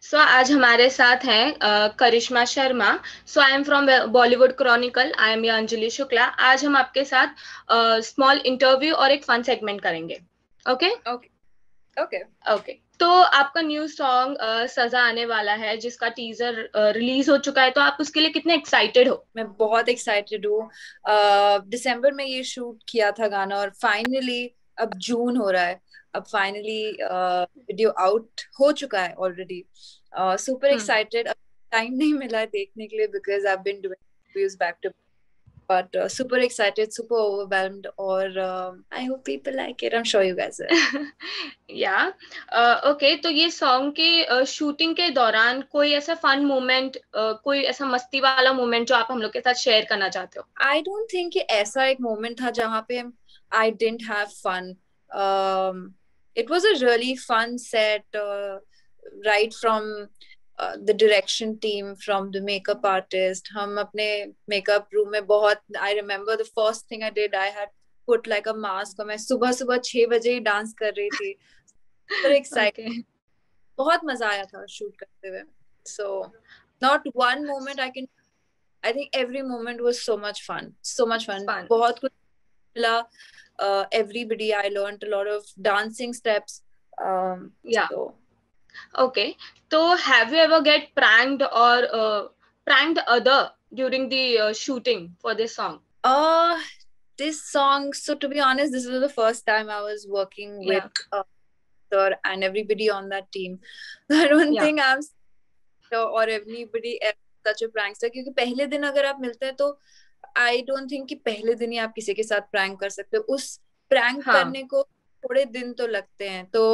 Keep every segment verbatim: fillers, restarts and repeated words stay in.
सो आज हमारे साथ हैं अ, Karishma Sharma. So I am from Bollywood chronicle. I am Anjali Shukla. आज हम आपके साथ स्मॉल इंटरव्यू और एक फन सेगमेंट करेंगे। Okay okay okay. ओके। तो आपका न्यू सॉन्ग सजा आने वाला है, जिसका टीजर रिलीज हो चुका है, तो आप उसके लिए कितने एक्साइटेड हो? मैं बहुत एक्साइटेड हूँ। अ, दिसंबर में ये शूट किया था गाना और फाइनली अब जून हो रहा है। अब फाइनली वीडियो आउट हो चुका है ऑलरेडी। Super hmm. एक्साइटेड। अब टाइम नहीं मिला है देखने के लिए because I been doing reviews back to but super excited, super overwhelmed और I hope people like it. I am sure you guys will. Yeah okay. तो ये सॉन्ग के शूटिंग के दौरान कोई ऐसा फन मोमेंट, कोई ऐसा मस्ती वाला मोमेंट जो आप हम लोग के साथ शेयर करना चाहते हो? आई डोंट थिंक कि ऐसा एक मोमेंट था जहाँ पे I didn't have fun. It was a really fun set, right from the direction team, from the makeup artist. हम अपने मेकअप रूम में बहुत, I remember the first thing I did, I had put like a mask और मैं सुबह सुबह छह बजे ही डांस कर रही थी। पर एक्साइट, ओके। बहुत मजा आया था शूट करते हुए। So not one moment I can, I think every moment was so much fun, so much fun. Fun. बहुत कुछ मिला। Uh, everybody, I learned a lot of dancing steps. Um, yeah so, okay. तो have you ever get pranked और pranked other during the shooting for this song? uh, this song. So to be honest, this was the first time I was working with या uh, Sir and everybody on that team. I don't या think I'm sure or anybody else such a prankster. क्योंकि पहले दिन अगर आप मिलते हैं तो आई डोंट थिंक कि पहले दिन ही आप किसी के साथ प्रैंक कर सकते हो। उस प्रैंक हाँ। करने को थोड़े दिन तो लगते हैं। तो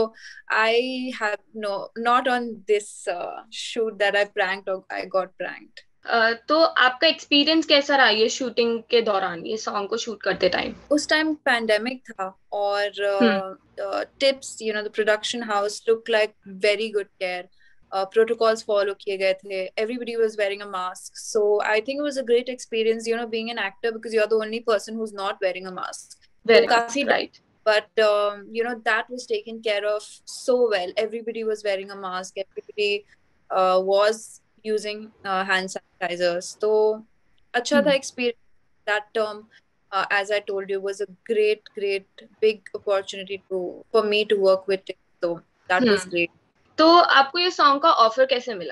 I have no, not on this shoot that I pranked और आई गॉट प्रैंक्ड। अ, तो आपका एक्सपीरियंस कैसा रहा ये शूटिंग के दौरान, ये सॉन्ग को शूट करते टाइम? उस टाइम पैंडेमिक था और hmm. Tips, you know, the production house look like very good care. Protocols follow किए गए थे, everybody was wearing a mask. So I think it was a great experience, you know, being an actor because you are the only person who is not wearing a mask. तो very काफी, must right. but um, you know, that was taken care of so well. Everybody was wearing a mask, everybody uh, was using uh, hand sanitizers. So acha tha experience. That term, uh, as I told you, was a great great big opportunity to for me to work with it. So that was hmm. great. तो आपको ये song का offer कैसे मिला?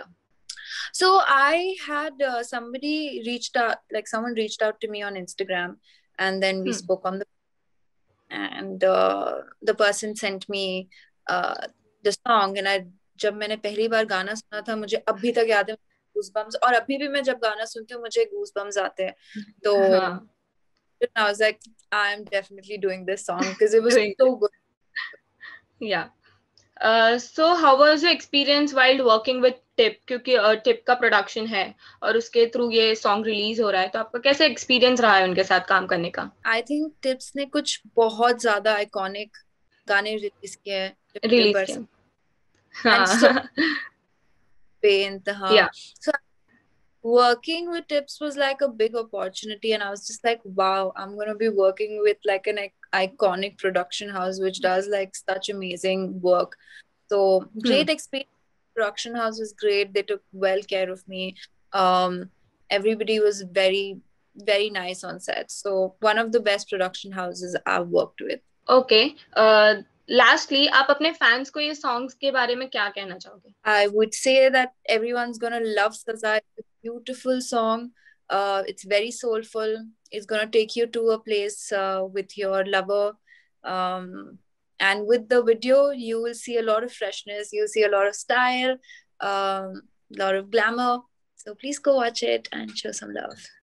So I had uh, somebody reached out, like someone reached out to me on Instagram, and then we hmm. spoke on the, and uh, the person sent me uh, the song, and I, जब मैंने पहली बार गाना सुना था, मुझे अभी तक याद है गूज बम्स, और अभी भी मैं जब गाना सुनती हूँ मुझे गूज बम्स आते हैं। तो हाँ। I was like, I am definitely doing this song because it was doing so good. Yeah so how was your experience while working with Tip, क्योंकि टिप का प्रोडक्शन है और उसके थ्रू ये सॉन्ग रिलीज हो रहा है, तो आपका कैसा एक्सपीरियंस रहा है उनके साथ काम करने का? आई थिंक टिप्स ने कुछ बहुत ज्यादा आइकॉनिक गाने रिलीज किए हैं रिलीज यूट्यूबर्स, किया। एंड सो हाँ। बेइंतहा। या So working with tips was like a big opportunity, and I was just like, wow, I'm going to be working with like an iconic production house which does like such amazing work. So great experience. Production house was great, they took well care of me. um Everybody was very very nice on set, so one of the best production houses I've worked with. Okay. Lastly आप अपने fans को ये songs के बारे में क्या कहना चाहोगे? I would say that everyone's gonna love Saza. It's a beautiful song. Uh, it's very soulful. It's gonna take you to a place uh, with your lover. Um, and with the video, you will see a lot of freshness. You'll see a lot of style, um, a lot of glamour. So please go watch it and show some love.